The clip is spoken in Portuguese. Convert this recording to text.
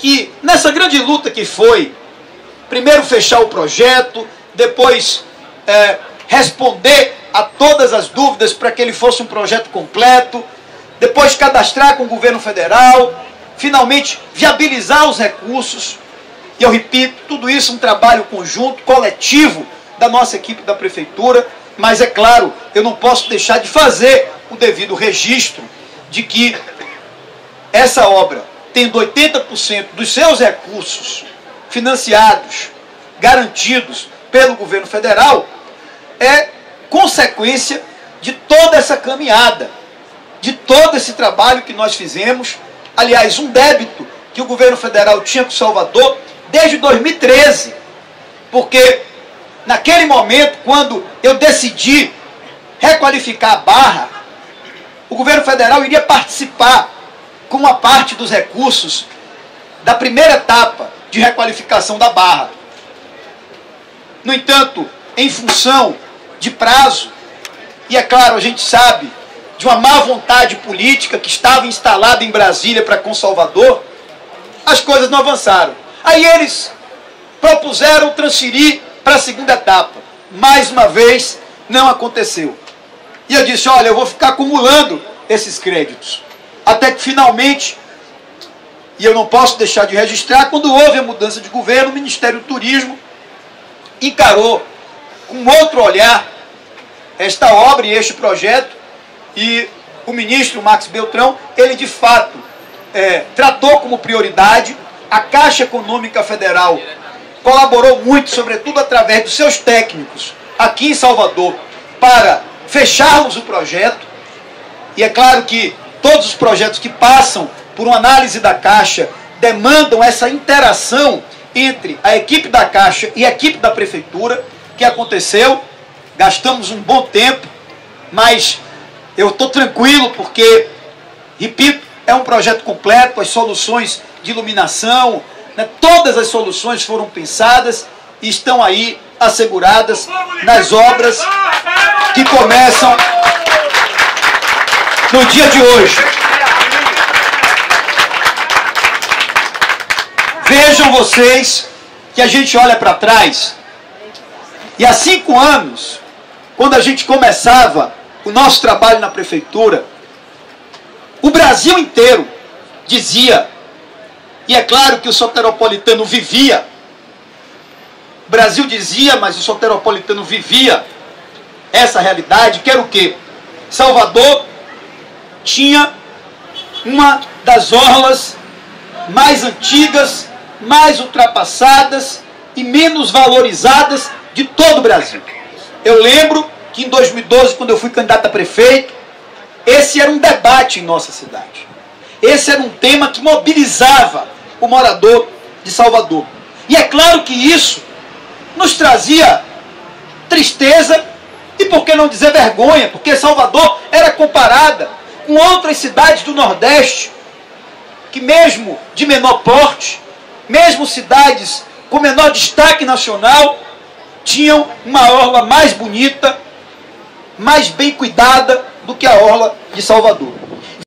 que nessa grande luta que foi, primeiro fechar o projeto, depois responder a todas as dúvidas para que ele fosse um projeto completo, depois cadastrar com o governo federal, finalmente viabilizar os recursos. E eu repito, tudo isso é um trabalho conjunto, coletivo da nossa equipe da prefeitura, mas é claro, eu não posso deixar de fazer o devido registro de que essa obra, tendo 80% dos seus recursos financiados, garantidos pelo governo federal, é consequência de toda essa caminhada, de todo esse trabalho que nós fizemos. Aliás, um débito que o governo federal tinha com Salvador desde 2013, porque naquele momento, quando eu decidi requalificar a Barra, o governo federal iria participar com uma parte dos recursos da primeira etapa de requalificação da Barra. No entanto, em função de prazo, e é claro, a gente sabe de uma má vontade política que estava instalada em Brasília para com Salvador, as coisas não avançaram. Aí eles propuseram transferir para a segunda etapa. Mais uma vez, não aconteceu. E eu disse, olha, eu vou ficar acumulando esses créditos. Até que finalmente, e eu não posso deixar de registrar, quando houve a mudança de governo, o Ministério do Turismo encarou com outro olhar esta obra e este projeto, e o ministro Marcos Beltrão, ele de fato tratou como prioridade. A Caixa Econômica Federal colaborou muito, sobretudo através dos seus técnicos aqui em Salvador, para fecharmos o projeto. E é claro que todos os projetos que passam por uma análise da Caixa demandam essa interação entre a equipe da Caixa e a equipe da Prefeitura, que aconteceu. Gastamos um bom tempo, mas eu estou tranquilo porque, repito, é um projeto completo, as soluções de iluminação, né, todas as soluções foram pensadas e estão aí asseguradas nas obras que começam no dia de hoje. Vejam vocês que a gente olha para trás e há 5 anos, quando a gente começava o nosso trabalho na prefeitura, o Brasil inteiro dizia, e é claro que o soteropolitano vivia, o Brasil dizia, mas o soteropolitano vivia essa realidade, que era o quê? Salvador tinha uma das orlas mais antigas, mais ultrapassadas e menos valorizadas de todo o Brasil. Eu lembro que em 2012, quando eu fui candidato a prefeito, esse era um debate em nossa cidade. Esse era um tema que mobilizava o morador de Salvador. E é claro que isso nos trazia tristeza e, por que não dizer, vergonha, porque Salvador era comparada com outras cidades do Nordeste, que mesmo de menor porte, mesmo cidades com menor destaque nacional, tinham uma orla mais bonita, mais bem cuidada do que a orla de Salvador.